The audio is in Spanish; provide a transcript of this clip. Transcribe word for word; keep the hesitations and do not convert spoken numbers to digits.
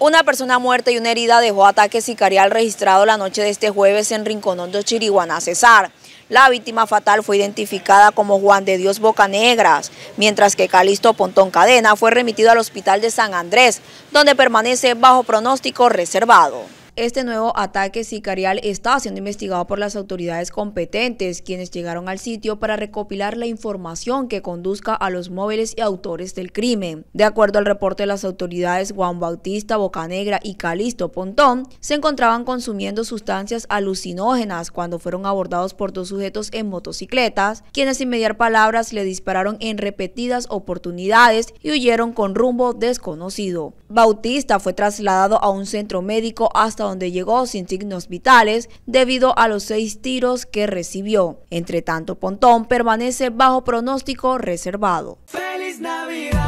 Una persona muerta y una herida dejó ataque sicarial registrado la noche de este jueves en Rincón Hondo, Chiriguaná, Cesar. La víctima fatal fue identificada como Juan de Dios Bocanegras, mientras que Calisto Pontón Cadena fue remitido al hospital de San Andrés, donde permanece bajo pronóstico reservado. Este nuevo ataque sicarial está siendo investigado por las autoridades competentes, quienes llegaron al sitio para recopilar la información que conduzca a los móviles y autores del crimen. De acuerdo al reporte de las autoridades, Juan Bautista Bocanegra y Calisto Pontón se encontraban consumiendo sustancias alucinógenas cuando fueron abordados por dos sujetos en motocicletas, quienes sin mediar palabras le dispararon en repetidas oportunidades y huyeron con rumbo desconocido. Bautista fue trasladado a un centro médico hasta donde llegó sin signos vitales debido a los seis tiros que recibió. Entre tanto, Pontón permanece bajo pronóstico reservado. ¡Feliz Navidad!